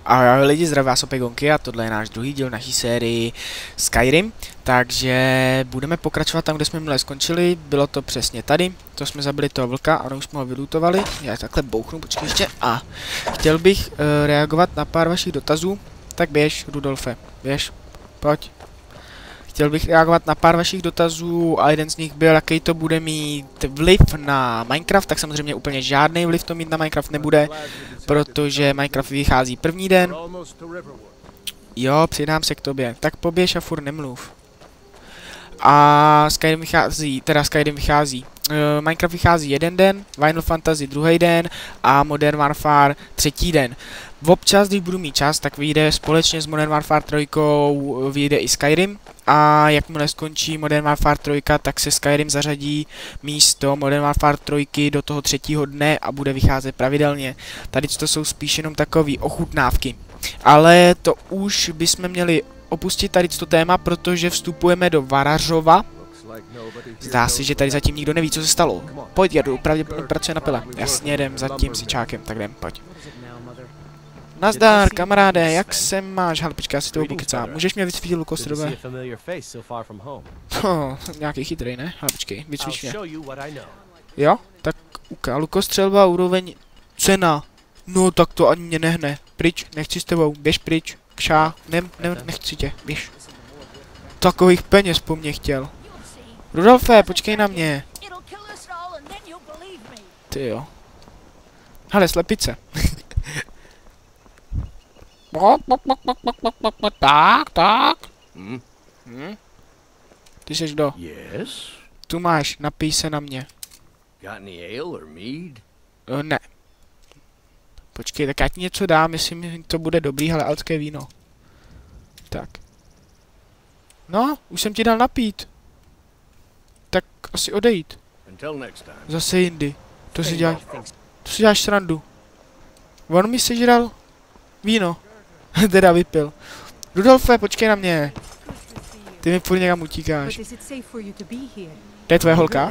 Ahoj lidi, zdraví vás opět Gonky a tohle je náš druhý díl naší sérii Skyrim. Takže budeme pokračovat tam, kde jsme minule skončili, bylo to přesně tady. To jsme zabili toho vlka a už jsme ho vylootovali. Já takhle bouchnu, počkej ještě. A chtěl bych reagovat na pár vašich dotazů. Tak běž, Rudolfe, běž, pojď. Chtěl bych reagovat na pár vašich dotazů a jeden z nich byl, jaký to bude mít vliv na Minecraft. Tak samozřejmě úplně žádný vliv to mít na Minecraft nebude, protože Minecraft vychází první den. Jo, přidám se k tobě. Tak poběž a furt nemluv. A Skyrim vychází. Minecraft vychází jeden den, Final Fantasy druhý den a Modern Warfare třetí den. Občas, když budu mít čas, tak vyjde společně s Modern Warfare 3, vyjde i Skyrim. A jakmile skončí Modern Warfare 3, tak se Skyrim zařadí místo Modern Warfare 3 do toho třetího dne a bude vycházet pravidelně. Tady to jsou spíš jenom takové ochutnávky. Ale to už bychom měli opustit tady to téma, protože vstupujeme do Varařova. Zdá se, že tady zatím nikdo neví, co se stalo. Pojď, Jardu, pravděpodobně pracuje na pile. Jasně, jdem za tím sičákem, tak jdem, pojď. Nazdar, kamaráde, jak se máš? Hele, počkej, já si toho pokecám. Můžeš mě vycvítit lukostřelbě? Nějaký chytrý, ne? Hele, počkej, vycvíš mě. Jo? Tak lukostřelba, úroveň, cena. No, tak to ani mě nehne. Pryč, nechci s tebou, běž pryč. Kšá, nechci tě, běž. Takových peněz po mně chtěl. Rudolfe, počkej na mě. Ty jo. Hele, slepice. Tak. Ty seš kdo? Tu máš, napij se na mě. Ne. Počkej, tak já ti něco dám, myslím, to bude dobrý, ale alské víno. Tak. No, už jsem ti dal napít. Tak asi odejít. Zase jindy. To si děláš srandu. On mi sežral víno. Teda vypil. Rudolfe, počkej na mě. Ty mi furt někam utíkáš. To je tvoje holka?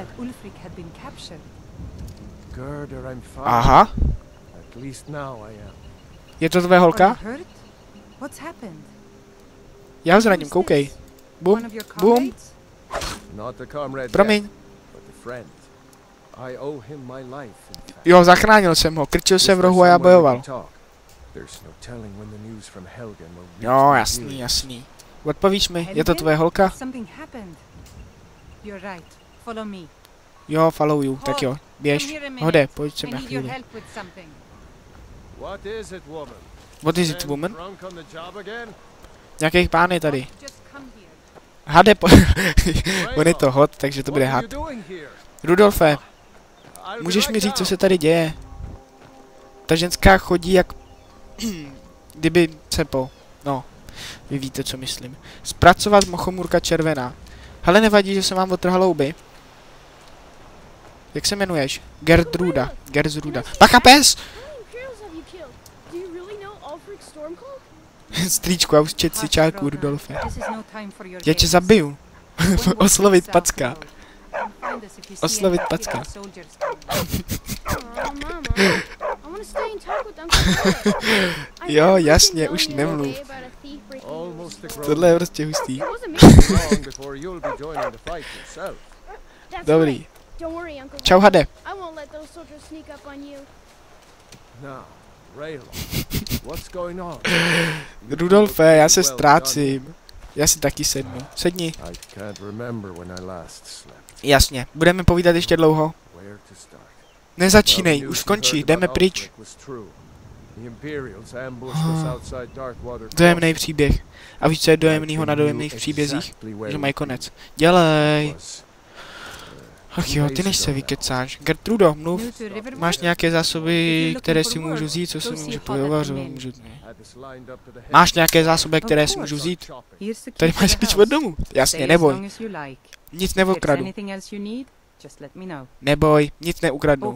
Aha. Je to tvoje holka? Já ho zraním, koukej. Bum, bum. Promiň. Jo, zachránil jsem ho, krčil se v rohu a já bojoval. Jo, jasný. Odpovíš mi, je to tvoje holka? Jo, follow you, tak jo, běž. Hode, pojď sem na chvíli. What is it, woman? Nějakých pán je tady. Hade, on je to hot, takže to bude had. Rudolfe, můžeš mi říct, co se tady děje? Ta ženská chodí jak... kdyby cepo. No, vy víte, co myslím. Zpracovat mochomůrka červená. Hele, nevadí, že jsem vám otrhal houby. Jak se jmenuješ? Gertruda. Bacha, pes! Strýčku, já už čet si čárku, Rudolfe. Já tě zabiju. Oslovit packa. Jo, jasně, už nemluv. Tohle je prostě hustý. Dobrý. Čau, Hade. Rudolfe, já se ztrácím. Já si taky sednu. Sedni. Jasně, budeme povídat ještě dlouho. Nezačínej, už skončí, jdeme pryč. Dojemný příběh. A víš, co je dojemnýho na dojemných příbězích? Že mají konec. Dělej. Ach jo, ty než se vykecáš. Gertrudo, mluv. Máš nějaké zásoby, které si můžu vzít, co si můžu pojovařovat? Máš nějaké zásoby, které si můžu vzít? Tady máš klíč od domu. Jasně, neboj. Nic neokradu. Neboj, nic neukradnu.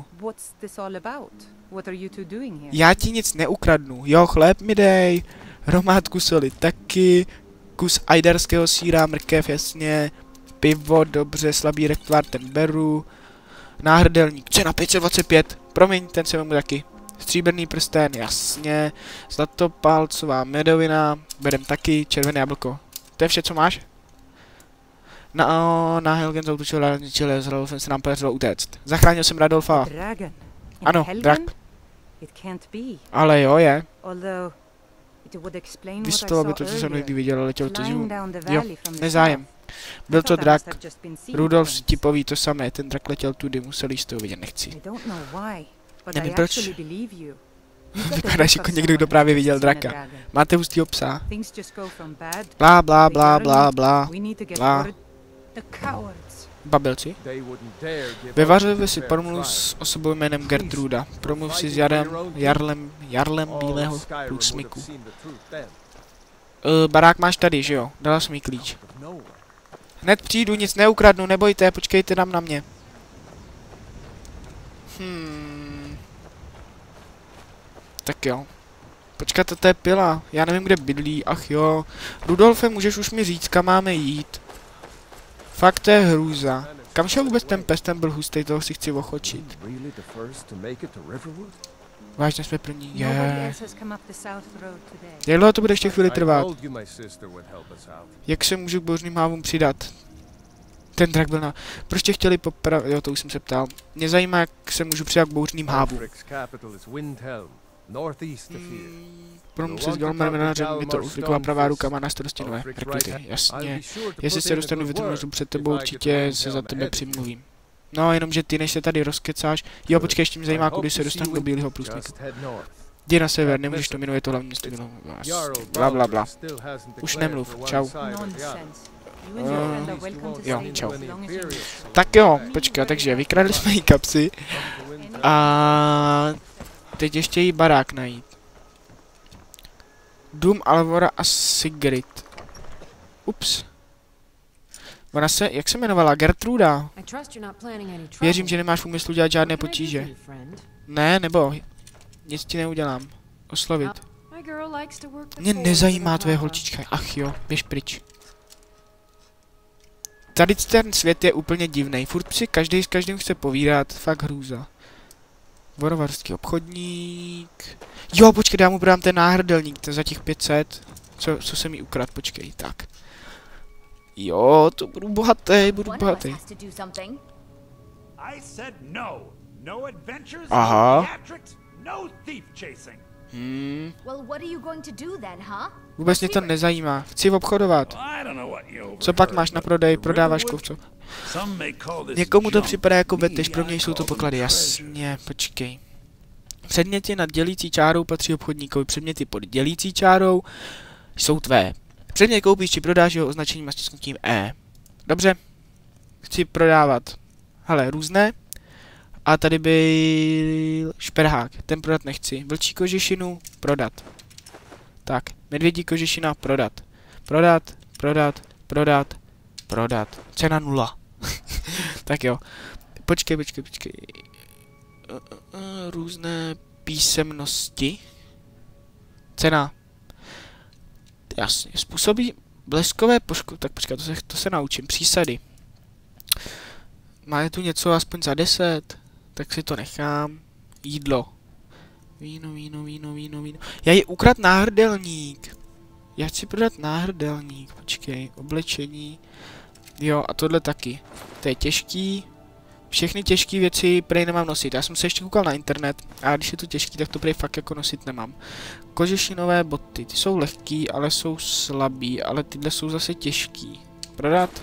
Já ti nic neukradnu. Jo, chléb mi dej. Hromádku soli taky. Kus ajdarského sýra, mrkev, jasně. Pivo, dobře, slabý rektvar, ten beru. Náhrdelník, cena 525. Promiň, ten se vemu taky. Stříbrný prsten, jasně. Zlatopálcová medovina, berem taky, červené jablko. To je vše, co máš? Na Helgen zautočil a zničil, s Radolfem se nám podařilo utéct. Zachránil jsem Radolfa. Ano, drak. Ale jo, je. Vysvětlilo by to, co jsem někdy viděl, letěl to zimu. Jo, nezájem. Byl to drak. Rudolf ti poví to samé, ten drak letěl tudy, museli jste ho vidět, nechci. Nevím proč. Vypadáš jako někdo, kdo právě viděl draka. Máte hustýho psa. Blá, blá, blá, blá, blá. Blá. Babelci. Ve Vařově si promluv s osobou jménem Gertruda. Promluv si s Jarlem Bílého průsmyku. Barák máš tady, že jo? Dala jsem mi klíč. Hned přijdu, nic neukradnu, nebojte, počkejte tam na mě. Tak jo. Počkat, to je pila. Já nevím, kde bydlí, ach jo. Rudolfe, můžeš už mi říct, kam máme jít? Fakt to je hrůza. Kam šel vůbec ten pes, ten byl hustý, toho si chci ochočit. Vážně jsme první, Jak dlouho to bude ještě chvíli trvat? Jak se můžu k bouřným hávům přidat? Ten drak byl na... Proč tě chtěli jo, to už jsem se ptal. Mě zajímá, jak se můžu přidat k bouřným hávům. Promluv se s Galmerem manažerem, je to Ulfriková pravá ruka, má na starosti nové rekruty, jasně. Jestli se dostanu větrnou před tebou, určitě se za tebe přimluvím. No, jenomže ty, než se tady rozkecáš. Jo, počkej, ještě mě zajímá, kudy se dostanu do Bílého průsmyku. Jdi na sever, nemůžeš to minuje to hlavní město. Bla, bla, bla. Už nemluv, čau. Jo, čau. Tak jo, počkej, takže vykradli jsme jí kapsy. A teď ještě jí barák najít. Dům Alvora a Sigrid. Ups. Ona se, jak se jmenovala? Gertruda. Věřím, že nemáš v úmyslu dělat žádné potíže. Ne, nebo nic ti neudělám. Oslovit. Mě nezajímá tvoje holčička. Ach jo, běž pryč. Tady ten svět je úplně divnej. Furt si každý s každým chce povídat. Fakt hrůza. Vorovarský obchodník. Jo, počkej, já mu prodám ten náhrdelník, ten za těch 500. Co se mi ukradl, počkej, tak. Jo, to budu bohatý, Aha. Vůbec mě to nezajímá. Chci obchodovat. Co pak máš na prodej? Prodáváš kovco. Někomu to připadá jako betež, pro mě jsou to poklady. Jasně, počkej. Předměty nad dělící čárou patří obchodníkovi. Předměty pod dělící čárou jsou tvé. Předmět koupíš či prodáš jeho označením a stisknutím E. Dobře. Chci prodávat. Hele, různé. A tady byl šperhák. Ten prodat nechci. Vlčí kožešinu prodat. Tak. Medvědí kožešina prodat. Prodat. Cena 0. Tak jo. Počkej. Různé písemnosti. Cena. Jasně. Způsobí bleskové poškození. Tak počkej, to se naučím. Přísady. Máte tu něco aspoň za 10? Tak si to nechám. Jídlo. Víno. Já ji ukrad náhrdelník. Já chci prodat náhrdelník. Počkej, oblečení. Jo, a tohle taky. To je těžký. Všechny těžké věci prej nemám nosit. Já jsem se ještě koukal na internet a když je to těžký, tak to prej fakt jako nosit nemám. Kožešinové boty, ty jsou lehký, ale jsou slabý, ale tyhle jsou zase těžký. Prodat?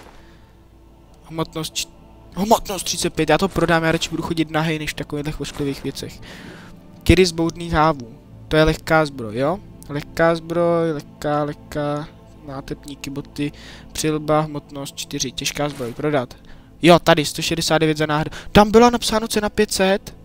Hmotnost 35, já to prodám, já radši budu chodit nahej než v takových ošklivých věcech. Kiry z bouřných hávů, to je lehká zbroj, jo? Lehká zbroj, lehká, nátepníky, boty, přilba, hmotnost 4, těžká zbroj, prodat. Jo, tady, 169 za náhradu. Tam byla napsáno cena 500.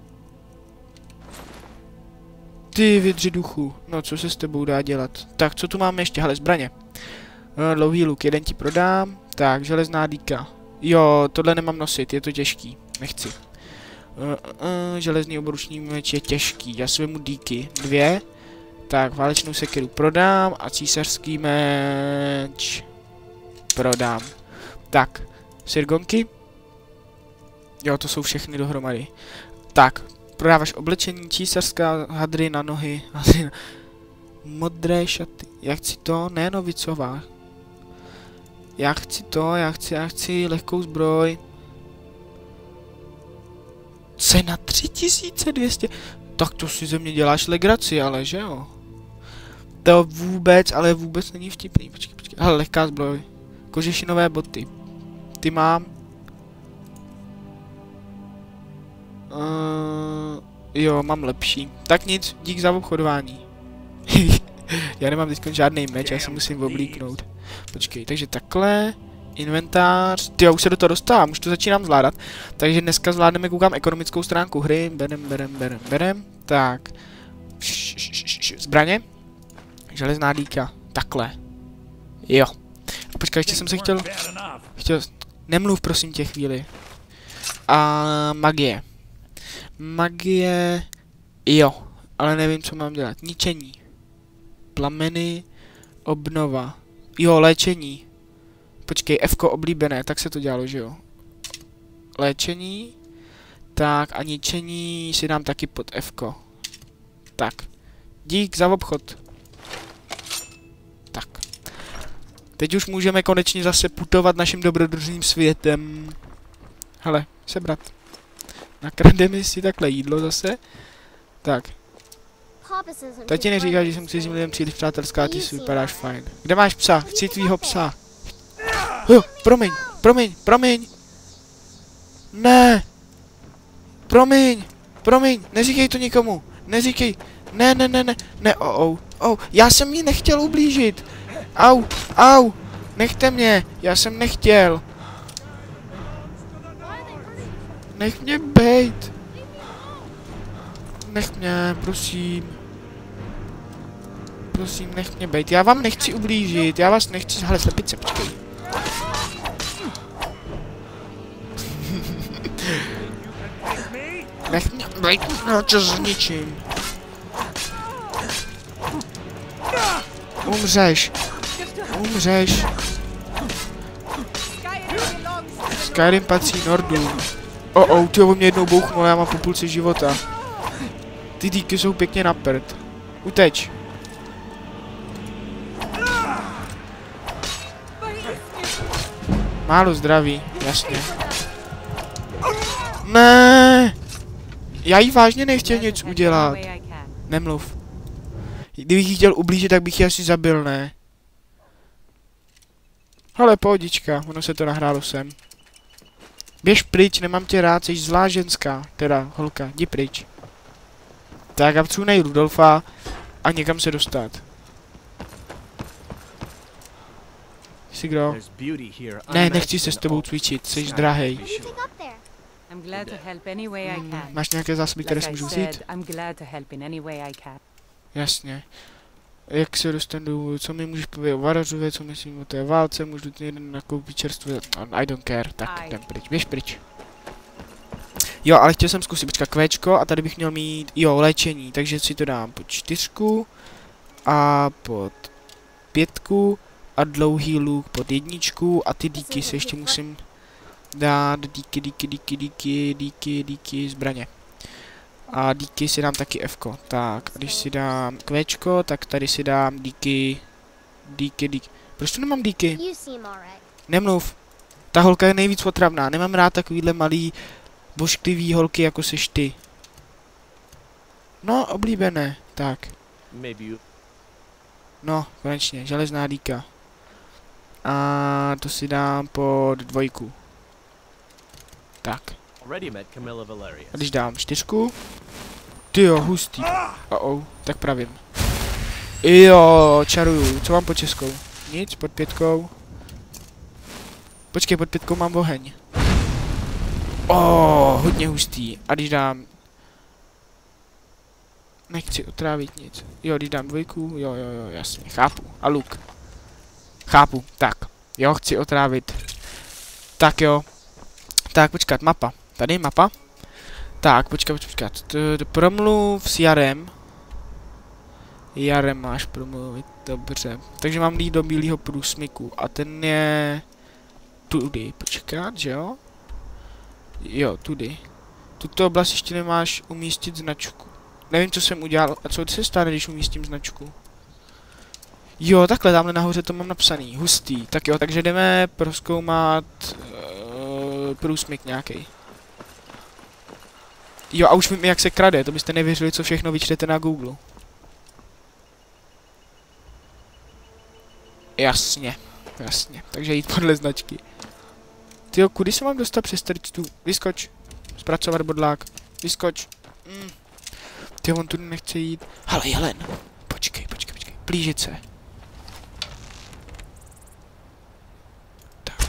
Ty vydři duchu. No, co se s tebou dá dělat? Tak, co tu máme ještě? Hele, zbraně. Dlouhý luk, jeden ti prodám. Tak, železná dýka. Jo, tohle nemám nosit, je to těžký. Nechci. Železný oboruční meč je těžký. Já si vemu dýky. 2. Tak, válečnou sekeru prodám a císařský meč prodám. Tak, sirgonky. Jo, to jsou všechny dohromady. Tak, Prodáváš oblečení, císařská hadry na nohy, modré šaty. Já chci to, ne novicová. Já chci to, já chci lehkou zbroj. Cena 3200. Tak to si ze mě děláš legraci, ale že jo? To vůbec, ale vůbec není vtipný. Počkej. Hele, lehká zbroj. Kožešinové boty. Ty mám. Jo, mám lepší. Tak nic, dík za obchodování. Já nemám teď žádný meč, já se musím oblíknout. Počkej, takže takhle. Inventář. Ty, já už se do toho dostávám, už to začínám zvládat. Takže dneska zvládneme, koukám, ekonomickou stránku hry. Berem. Tak. Zbraně. Železná dýka. Takhle. Jo. A počkej, ještě jsem se chtěl... Nemluv, prosím tě, chvíli. A magie. Magie... Jo. Ale nevím, co mám dělat. Ničení. Plameny. Obnova. Jo, léčení. Počkej, F-ko oblíbené, tak se to dělalo, že jo? Léčení. Tak a ničení si dám taky pod F-ko. Tak. Dík za obchod. Tak. Teď už můžeme konečně zase putovat naším dobrodružným světem. Hele, sebrat. Nakrademe si takhle jídlo zase. Tak. Tati neříká, že jsem cizím lidem příliš přátelská, ty si vypadáš fajn. Kde máš psa? Chci tvýho psa. Promiň. Ne. Promiň. Neříkej to nikomu. Neříkej. Ne, já jsem jí nechtěl ublížit. Au. Nechte mě. Já jsem nechtěl. Nech mě bejt. Nech mě, prosím. Prosím, nech mě bejt. Já vám nechci ublížit. Já vás nechci... Hele, slepice, počkej. Nech mě bejt. No, čo zničím. Umřeš. Skyrim patří Nordům. Ty ho mě jednou bouchnul, já mám po půlce života. Ty díky jsou pěkně na prd. Uteč. Málo zdraví, jasně. Ne. Já jí vážně nechtěl nic udělat. Nemluv. Kdybych jí chtěl ublížit, tak bych ji asi zabil, ne? Ale pohodička, ono se to nahrálo sem. Běž pryč, nemám tě rád, jsi zlá ženská. Teda, holka, jdi pryč. Tak a vcunej Rudolfa a někam se dostat. Jsi kdo? Ne, nechci se s tebou cvičit, jsi drahej. Máš nějaké zásoby, které si můžu vzít? Jasně. Jak se dostanu, co mi můžeš povědět o Varařově, co myslím o té válce, můžu ty jeden nakoupit čerstvé, I don't care, tak jdem pryč, běž pryč. Jo, ale chtěl jsem zkusit, počkat, kvéčko a tady bych měl mít, jo, léčení, takže si to dám pod 4 a pod 5 a dlouhý luk pod 1 a ty díky se ještě musím dát, díky, zbraně. A díky si dám taky F-ko. Tak, když si dám kvéčko, tak tady si dám díky. Proč tu nemám díky? Nemluv. Ta holka je nejvíc otravná. Nemám rád takovýhle malý bošklivý holky, jako seš ty. No, oblíbené. Tak. No, konečně. Železná dýka. A to si dám pod 2. Tak. A když dám 4. Tyjo, hustý. Tak pravím. Jo, čaruju. Co mám pod 6? Nic, pod 5. Počkej, pod 5 mám oheň. Hodně hustý. A když dám... Nechci otrávit nic. Jo, když dám 2, jo, jasně, chápu. A luk. Chápu, tak. Jo, chci otrávit. Tak jo. Tak, počkat, mapa. Tady je mapa. Tak, počkat. Promluv s Jarem. Jarem máš promluvit, dobře. Takže mám jít do bílého průsmyku. A ten je... Tudy, počkat, že jo? Jo, tudy. Tuto oblast ještě nemáš umístit značku. Nevím, co jsem udělal. A co se stane, když umístím značku? Jo, takhle, tamhle nahoře to mám napsaný. Hustý. Tak jo, takže jdeme prozkoumat průsmyk nějaký. Jo, a už vím, jak se krade. To byste nevěřili, co všechno vyčtete na Google. Jasně, jasně. Takže jít podle značky. Tyjo, kudy se mám dostat přes tady tu? Vyskoč. Zpracovat bodlák. Vyskoč. Tyjo, on tu nechce jít. Hele, jelen. Počkej. Plížit se. Tak.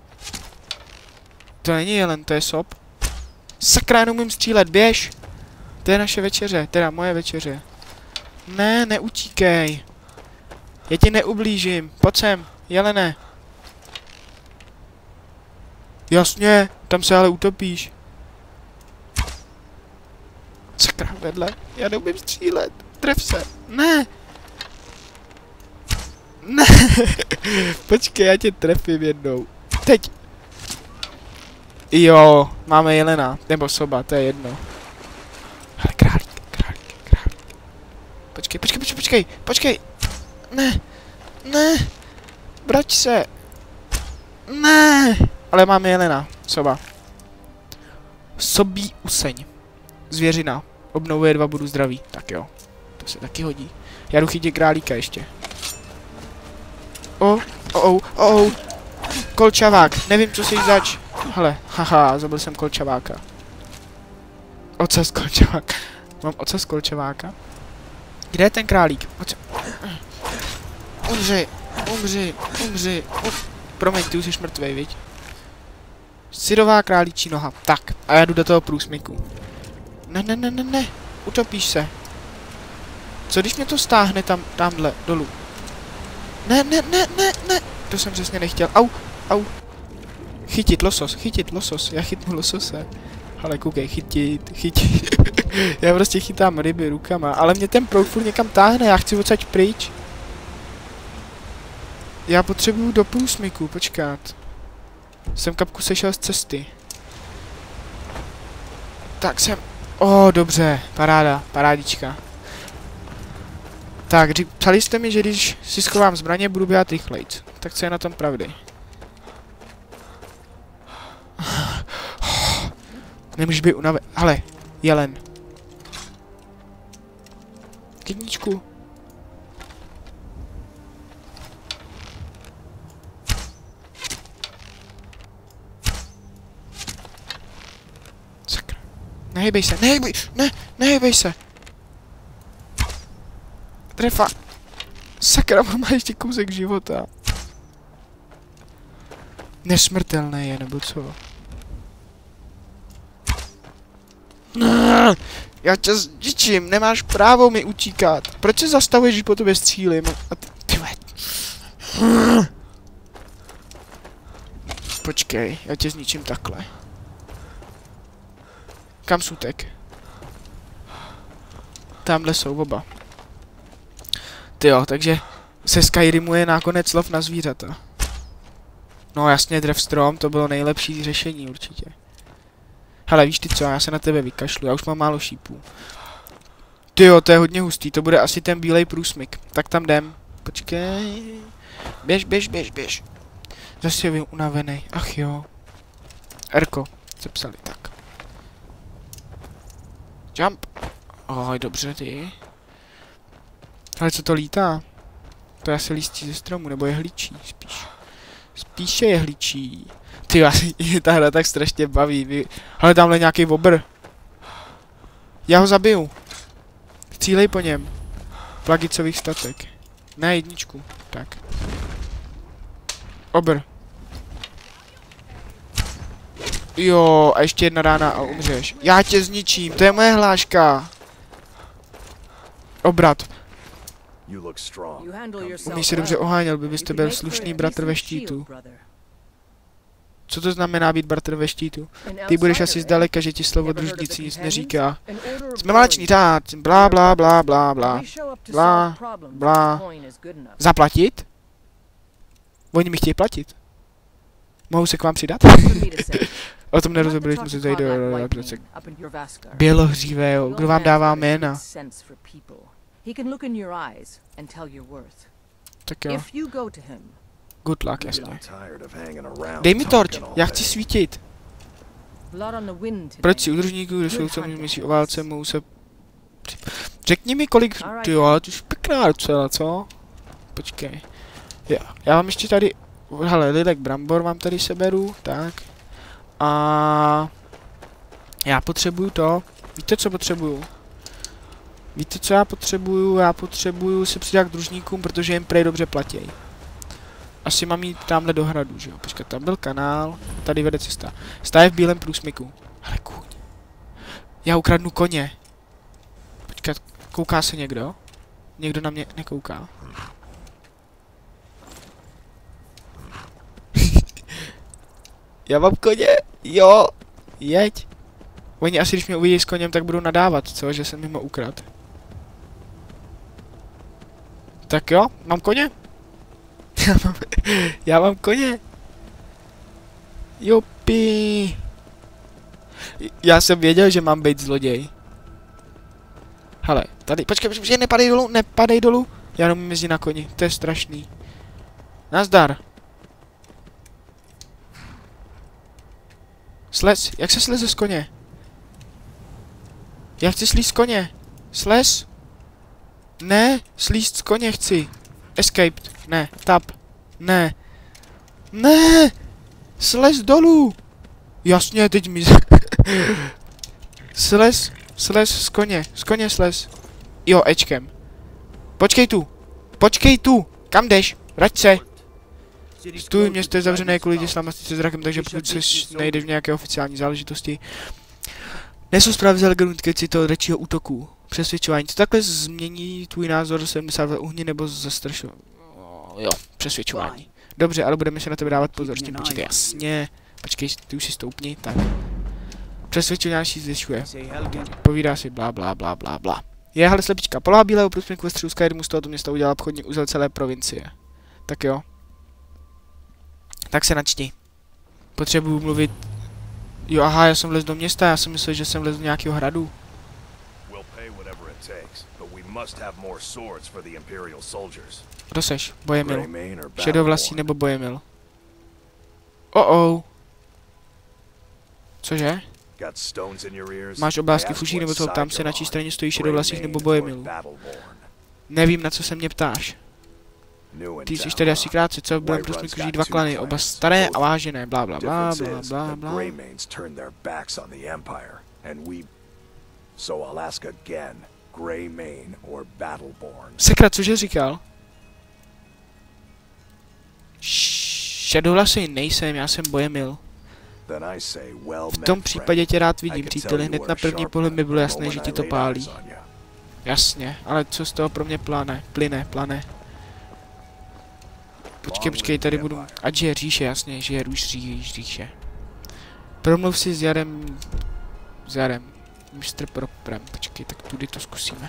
To není jelen, to je sop. Sakra, já neumím střílet, běž. To je naše večeře, teda moje večeře. Ne, neutíkej. Já ti neublížím, pojď sem, jelene. Jasně, tam se ale utopíš. Sakra, vedle, já neumím střílet, tref se, ne. Ne, počkej, já tě trefím jednou, teď. Jo, máme jelena, nebo soba, to je jedno. Hele, králík. Počkej. Ne, vrať se. Ne, ale máme jelena, soba. Sobí useň. Zvěřina, obnovuje 2 bodů zdraví, tak jo, to se taky hodí. Já jdu chytit králíka ještě. Kolčavák, nevím, co si zač. Hele, haha, zabil jsem kolčaváka. Ocas kolčaváka. Mám ocas kolčaváka. Kde je ten králík? Umři. Promiň, ty už jsi mrtvej, viď? Syrová králíčí noha. Tak, a já jdu do toho průsmyku. Ne. Utopíš se. Co když mě to stáhne tamhle, dolů? Ne. To jsem přesně nechtěl. Au. Chytit losos. Já chytnu losose. Ale koukej, chytit. Já prostě chytám ryby rukama, ale mě ten proud furt někam táhne, já chci odsaď pryč. Já potřebuju do průsmyku, počkat. Jsem kapku sešel z cesty. Tak jsem... dobře, parádička. Tak, psali jste mi, že když si schovám zbraně, budu běhat rychlejc. Tak co je na tom pravdy? Nemůžeš být unaven. Hele, jelen. Kytničku. Sakra. Nehejbej se. Trefa. Sakra, má ještě kousek života. Nesmrtelné je, nebo co? Já tě zničím, nemáš právo mi utíkat. Proč se zastavuješ, když po tobě střílím? A ty Počkej, já tě zničím takhle. Kam sutek? Tamhle jsou oba. Tyjo, takže se Skyrimuje nakonec lov na zvířata. No jasně, drev strom, to bylo nejlepší řešení určitě. Hele, víš ty co, já se na tebe vykašlu, já už mám málo šípů. Tyjo, to je hodně hustý, to bude asi ten bílej průsmyk. Tak tam jdem. Počkej. Běž. Zase je unavený, ach jo. Erko, se psali, tak. Jump. Dobře, ty. Ale co to lítá? To je asi listí ze stromu, nebo jehličí, spíš. Spíše jehličí. Ty, ta hra tak strašně baví. Ale tamhle nějaký obr. Já ho zabiju. Střílej po něm. Plagicových statek. Ne, jedničku. Tak. Obr. Jo, a ještě jedna rána a umřeš. Já tě zničím, to je moje hláška. Obrat. Umíš se dobře oháněl, byste byl slušný bratr ve štítu. Co to znamená být bratr ve štítu? Ty budeš asi zdaleka, že ti slovo družnici nic neříká. Jsme válečný řád, blá. Zaplatit? Oni mi chtějí platit. Mohu se k vám přidat? O tom nerozhodli, jsme se tady do bělohřívé, jo. Kdo vám dává jména? Tak jo. Good luck, jasně. Dej mi torč, já chci svítit. Proč si udržníků, kdo jsou co myslí o válce, mohou se... Řekni mi kolik... Jo, ale to už pěkná docela, co? Počkej. Já vám ještě tady... Hele, lidek brambor vám tady seberu, tak. A... Já potřebuju to. Víte, co potřebuju? Víte, co já potřebuju? Já potřebuju se přidat k družníkům, protože jim prej dobře platí. Asi mám jít tamhle do hradu, že jo? Počkat, tam byl kanál, tady vede cesta. Stáje v bílém průsmyku. Hele, kůň. Já ukradnu koně. Počkat, kouká se někdo? Někdo na mě nekouká. Já mám koně, jo, jeď. Oni asi, když mě uvidí s koněm, tak budou nadávat, co? Že jsem mimo ukrad. Tak jo, mám koně. Já mám koně. Jupi. Já jsem věděl, že mám být zloděj. Hele, tady, počkej, nepadej dolů. Já nemůžu jezdit na koni, to je strašný. Nazdar. Slez, jak se sleze z koně? Já chci slízt z koně. Slez? Ne, slízt z koně chci. Escaped, ne, tap, ne. Ne! Slez dolů! Jasně, teď mi... slez z koně slez. Jo, Ečkem. Počkej tu, kam jdeš? Vrať se. Stůj, město je zavřené kvůli islamistice zrakem, takže pokud se nejdeš v nějaké oficiální záležitosti. Nesu zprávy z Helgenutky toho rečího útoku. Přesvědčování. Co takhle změní tvůj názor 70 uhni nebo zastrašování? Jo, přesvědčování. Dobře, ale budeme se na tebe dávat pozor, s tím počítat, jasně. Počkej, ty už si stoupni, tak. Přesvědčování si zvyšuje. Povídá si blá, blá, blá, blá, blá. Je, hele, slepička, poloha bílého průsmyku ve středu Skyrimu z tohoto města udělal obchodní uzel celé provincie. Tak jo. Tak se načti. Potřebuju mluvit... Jo, aha, já jsem vlez do města, já jsem myslel, že jsem vlez do nějakého hradu. Kdo seš? Bojemil. Šedovlasý nebo Bojemil? Cože? Máš oblásky v uších nebo co? Tam se na čí straně stojí Šedovlasých nebo Bojemilů. Nevím, na co se mě ptáš. Ty jsi tady asi krátce, co? Budeme prostě žijí dva klany, oba staré a vážené, blá, blá, blá, blá, blá, blá. Sekra, cože říkal? Šedovlasý nejsem, já jsem Bojemil. V tom případě tě rád vidím, příteli, hned na první pohled mi bylo jasné, že ti to pálí. Jasně, ale co z toho pro mě plyne. Počkej, tady budu, ať je říše, jasně, že je už říše. Promluv si s Jarem, Mr. Proprem, počkej, tak tudy to zkusíme.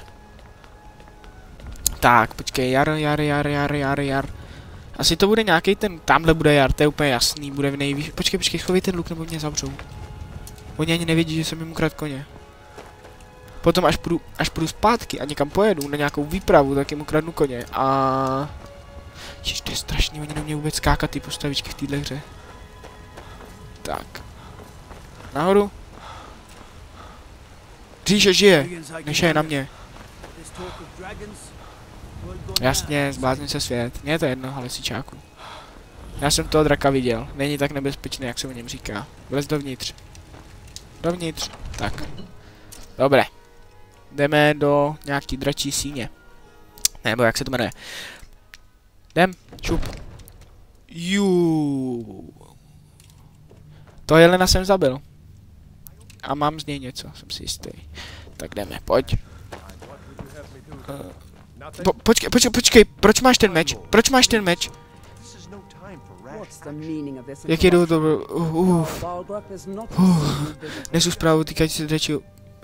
Tak, počkej, Jar. Asi to bude nějaký ten, tamhle bude Jar, to je úplně jasný, bude v nejvíc. Počkej, schovej ten luk, nebo mě zavřou. Oni ani nevědí, že jsem jim ukradl koně. Potom až půjdu zpátky a někam pojedu na nějakou výpravu, tak jim ukradnu koně a... Ježiš, to je strašný, oni nemějí vůbec skákat ty postavičky v téhle hře. Tak. Nahoru. Říše žije, než je na mě. Jasně, zblázní se svět. Mně je to jedno, ale sičáku. Já jsem toho draka viděl. Není tak nebezpečný, jak se o něm říká. Vlez dovnitř. Tak. Dobré. Jdeme do nějaký dračí síně. Nebo jak se to jmenuje. Jdem, čup. To Jelena jsem zabil. A mám z něj něco, jsem si jistý. Tak jdeme, pojď. Počkej, proč máš ten meč? Jak je to? Nesu zprávu týkající se drečího.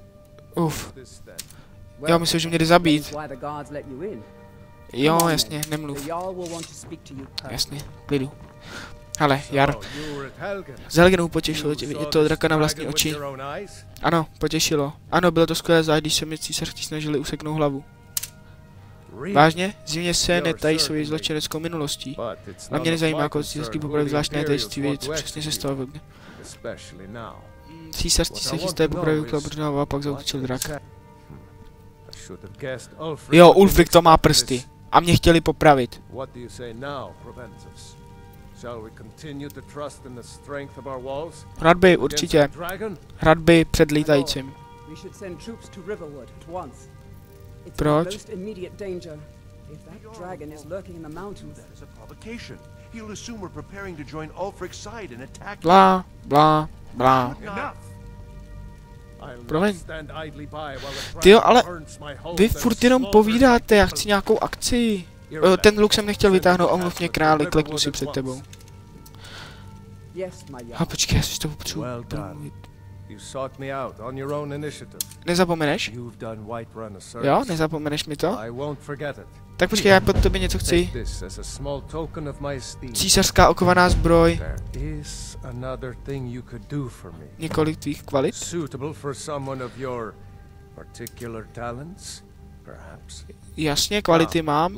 Já myslím, že mě jde zabít. Jo, jasně, nemluv. Jasně, klidu. Ale, Jar. Z Helgenu potěšilo tě vidět toho draka na vlastní oči. Ano, potěšilo. Ano, bylo to skvělé zájít, když se mi císařští snažili useknout hlavu. Vážně? Zjevně se netají svoji zločineckou minulostí. A mě nezajímá jako císařský popravy zvláštné tajemství vědět, co přesně se stalo. Císařství se chystají popravy Klabrna a pak zaútočil drak. Jo, Ulfric to má prsty. A mě chtěli popravit. Hradby, určitě. Hradby před lítajícím. Proč? Blá, blá, blá. Promiň. Tyjo, ale vy furt jenom povídáte, já chci nějakou akci. Ten luk jsem nechtěl vytáhnout, omluv mě králi, kleknu si před tebou. A počkej, já si to potřebuji promluvit. Nezapomeneš? Jo, nezapomeneš mi to? Tak počkej, já pod tobě něco chci. Císařská okovaná zbroj. Několik tvých kvalit? Jasně, kvality mám.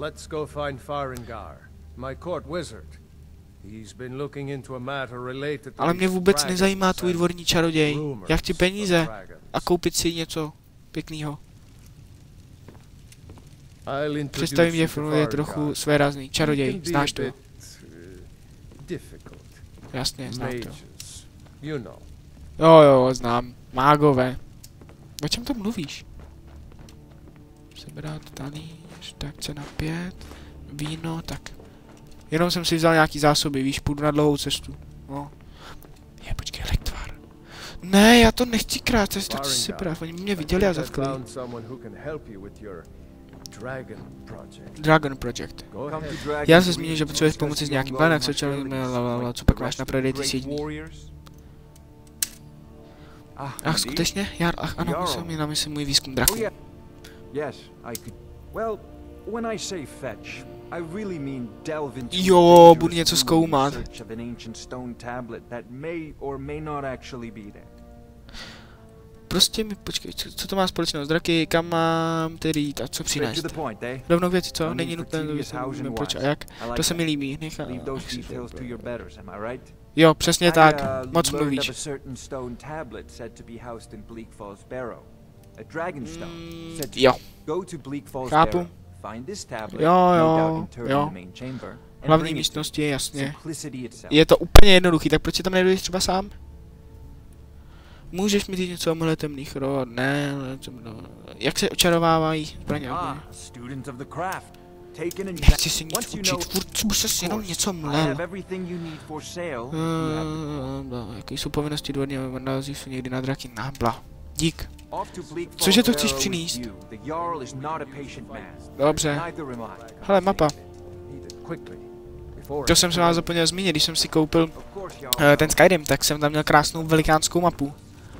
Ale mě vůbec nezajímá tvůj dvorní čaroděj. Já chci peníze a koupit si něco pěkného. Představím, že Frodo je trochu svérázný. Čaroděj, znáš to? Jasně, znám to. Jo, znám. Mágové. O čem to mluvíš? Sebrat talíř, tak cena 5. Víno, tak. Jenom jsem si vzal nějaký zásoby, víš, půjdu na dlouhou cestu. No. Je, počkej, Lektvar. Ne, já to nechci krát, já si to chci sebrat, oni mě viděli a zatkli. Dragon Project. Já se zmínil, že potřebuješ pomoci s nějakým plánem, jak se co pak máš na prodej ty sídní. Ach, skutečně? Ach, ano, musím mi na mysli můj výzkum draků. Jo, budu něco zkoumat. Prostě mi, počkej, co to má společného s draky, kam mám tedy jít a co přinést? Rovnou věci, co? Není nutné, proč a jak? To se mi líbí, nechám. Jo, přesně tak, moc mluvíš. Jo. Chápu. Jo. Hlavní místnosti je jasně. Je to úplně jednoduchý, tak proč si tam nejdeš třeba sám? Můžeš mi říct něco o mhle temných rod? Ne, jak se očarovávají zbraně? Nechci si nic učit, furt se jenom něco mlel. Jaké jsou povinnosti dvorního vandalzí, jsou někdy na draky? Bla. Dík. Cože to chceš přinést? Dobře. Hele, mapa. To jsem se vás zapomněl zmínit, když jsem si koupil ten Skyrim, tak jsem tam měl krásnou velikánskou mapu.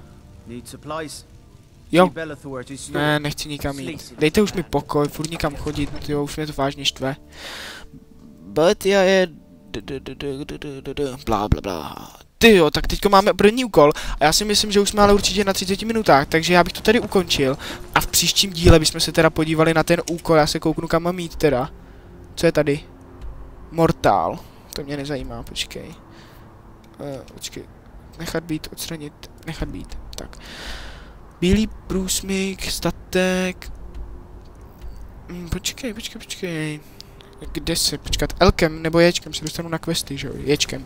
Jo. Ne, nechci nikam jít. Dejte už mi pokoj, furt nikam chodit, jo, už mě to vážně štve. But je... Bla bla bla. Tyjo, tak teďko máme první úkol a já si myslím, že už jsme ale určitě na 30 minutách, takže já bych to tady ukončil a v příštím díle bychom se teda podívali na ten úkol, já se kouknu kam mám jít teda. Co je tady? Mortál. To mě nezajímá, počkej. Počkej. Nechat být, odstranit, nechat být. Tak. Bílý průsmyk, statek. Počkej. Kde se počkat? Elkem nebo Ječkem se dostanu na questy, že jo? Ječkem.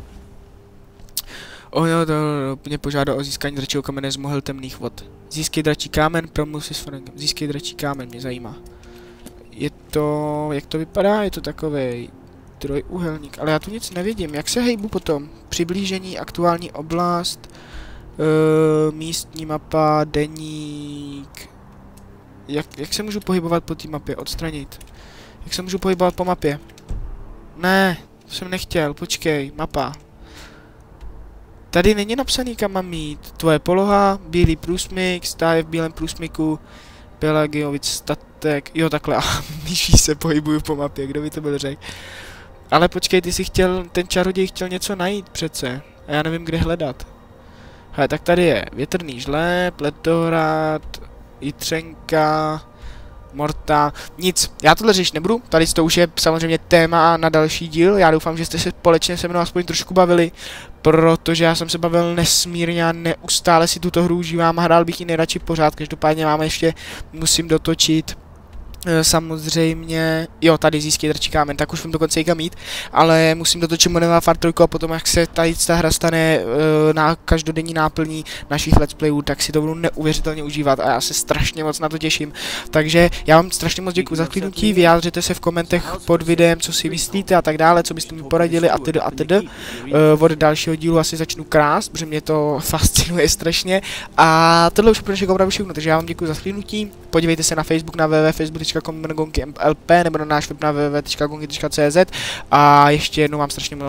Mě požádal o získání dračího kamene z mohyl temných vod. Získej dračí kámen, promluv si s Frangem. Získej dračí kámen, mě zajímá. Je to... jak to vypadá? Je to takovej... trojúhelník, ale já tu nic nevidím. Jak se hejbu potom? Přiblížení, aktuální oblast, místní mapa, deník. Jak se můžu pohybovat po té mapě? Odstranit. Jak se můžu pohybovat po mapě? Ne, to jsem nechtěl, počkej, mapa. Tady není napsaný, kam mám jít. Tvoje poloha, bílý průsmyk, stáje v bílém průsmyku, Pelagiovic statek, jo takhle, a myší se pohybuju po mapě, kdo by to byl řekl. Ale počkej, ty si chtěl, ten čaroděj chtěl něco najít přece. A já nevím, kde hledat. Hele, tak tady je větrný žleb, ledohrad, jitřenka, morta, nic, já tohle řešit nebudu, tady to už je samozřejmě téma na další díl, já doufám, že jste se společně se mnou aspoň trošku bavili, protože já jsem se bavil nesmírně a neustále si tuto hru užívám a hrál bych ji nejradši pořád, každopádně máme ještě, musím dotočit, samozřejmě, jo, tady získej drčí kámen, tak už vím dokonce i kam jít, ale musím dotočit Modern Warfare 3 a potom, jak se tady ta hra stane na každodenní náplní našich let's playů, tak si to budu neuvěřitelně užívat a já se strašně moc na to těším. Takže já vám strašně moc děkuji za zhlédnutí, vyjádřete se v komentech pod videem, co si myslíte a tak dále, co byste mi poradili a tedy. Od dalšího dílu asi začnu krást, protože mě to fascinuje strašně a tohle už pro dnešek opravdu všechno, takže já vám děkuji za zhlédnutí, podívejte se na Facebook na www.facebook.com/gonky.mlp nebo na náš web na www.gonky.cz a ještě jednou vám strašně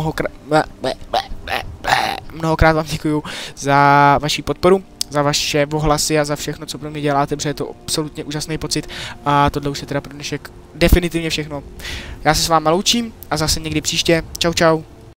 mnohokrát vám děkuju za vaši podporu, za vaše ohlasy a za všechno, co pro mě děláte, protože je to absolutně úžasný pocit a tohle už je teda pro dnešek definitivně všechno. Já se s váma loučím a zase někdy příště. Čau čau.